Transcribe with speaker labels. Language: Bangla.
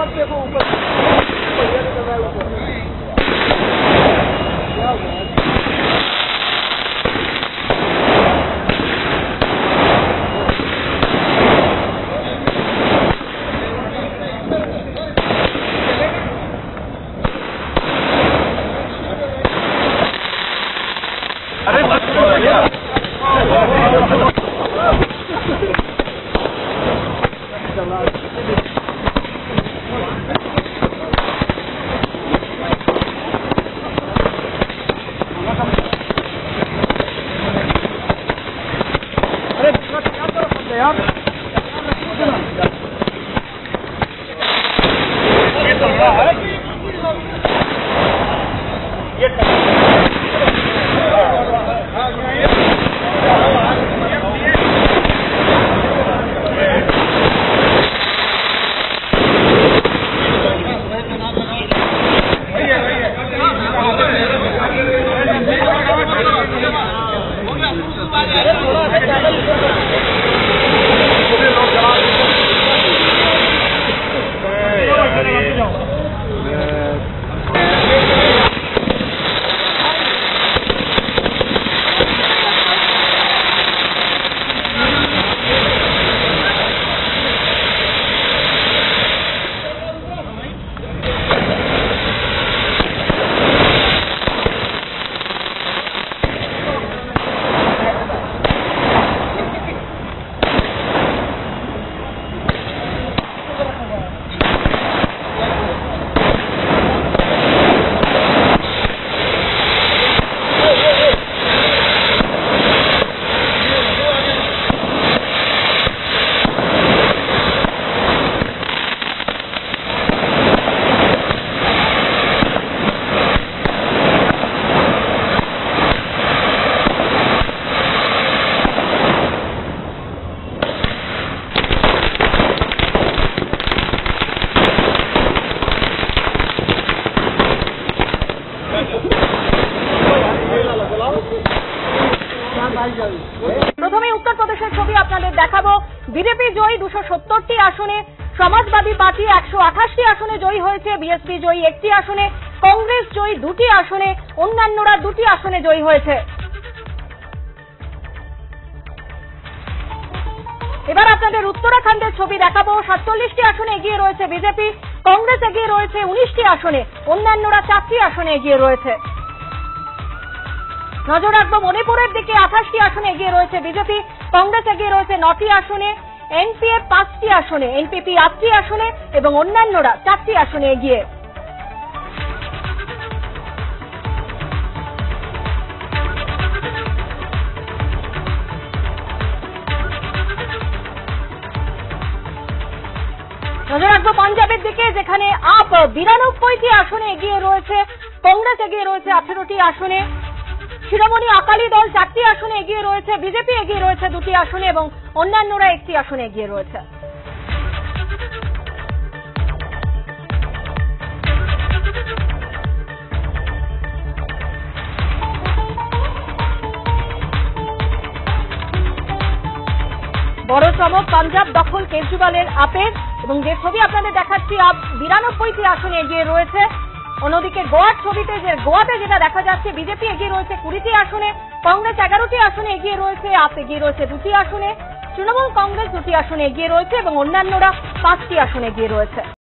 Speaker 1: প্রথমে উত্তর প্রদেশের ছবি আপনাদের দেখাবো। বিজেপি জয়ী 270টি আসনে, সমাজবাদী পার্টি 128টি আসনে জয়ী হয়েছে, বিএসপি জয়ী 1টি আসনে, কংগ্রেস জয়ী 2টি আসনে, অন্যান্যরা 2টি আসনে জয়ী হয়েছে। এবার আপনাদের উত্তরাখণ্ডের ছবি দেখাবো। 47টি আসনে এগিয়ে রয়েছে বিজেপি, কংগ্রেস এগিয়ে রয়েছে 19টি আসনে, অন্যান্যরা 4টি আসনে এগিয়ে রয়েছে। নজর রাখবো মণিপুরের দিকে। 28টি আসনে এগিয়ে রয়েছে বিজেপি, কংগ্রেস এগিয়ে রয়েছে 9টি আসনে, এনপিএফ 5টি আসনে, এনপিপি 8টি আসনে এবং অন্যান্যরা 4টি আসনে এগিয়ে। নজর রাখবো পাঞ্জাবের দিকে, যেখানে আপ 92টি আসনে এগিয়ে রয়েছে, কংগ্রেস এগিয়ে রয়েছে 18টি আসনে, শিরোমণি আকালি দল 4টি আসনে এগিয়ে রয়েছে, বিজেপি এগিয়ে রয়েছে 2টি আসনে এবং অন্যান্যরা 1টি আসনে এগিয়ে রয়েছে। বড় চমক, পাঞ্জাব দখল কেজরিওয়ালের আপের, এবং যে ছবি আপনাদের দেখাচ্ছি, আপ 92টি আসনে এগিয়ে রয়েছে। অন্যদিকে গোয়ার ছবিতে, গোয়াতে যেটা দেখা যাচ্ছে, বিজেপি এগিয়ে রয়েছে 20টি আসনে, কংগ্রেস 11টি আসনে এগিয়ে রয়েছে, আপ এগিয়ে রয়েছে 2টি আসনে, তৃণমূল কংগ্রেস 2টি আসনে এগিয়ে রয়েছে এবং অন্যান্যরা 5টি আসনে এগিয়ে রয়েছে।